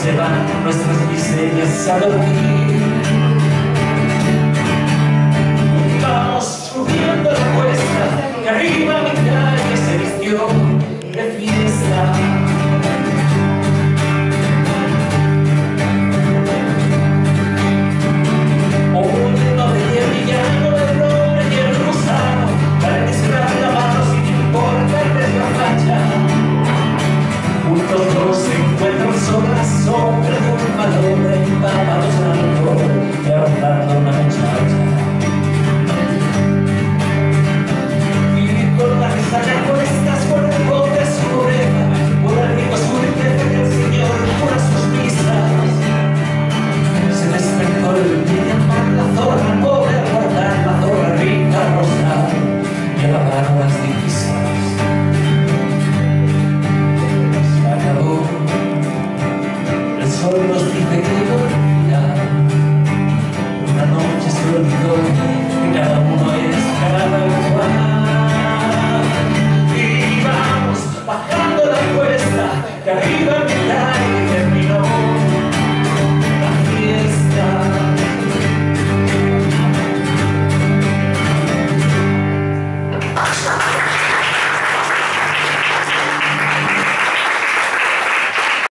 se van nuestras miserias a dormir. Vamos subiendo la cuesta, que arriba mi calle se vistió de fiesta. Todos se encuentran sobre la sombra de un palombre empapados en alcohol y ahorrando una muchacha. Y con la resaca con estas por el pobre su oreja, por el rico su riqueza que el Señor cura sus misas. Se despertó el día para la zorra pobre a guardar la zorra rica rosada y a lavar las divisas. El sol nos dice que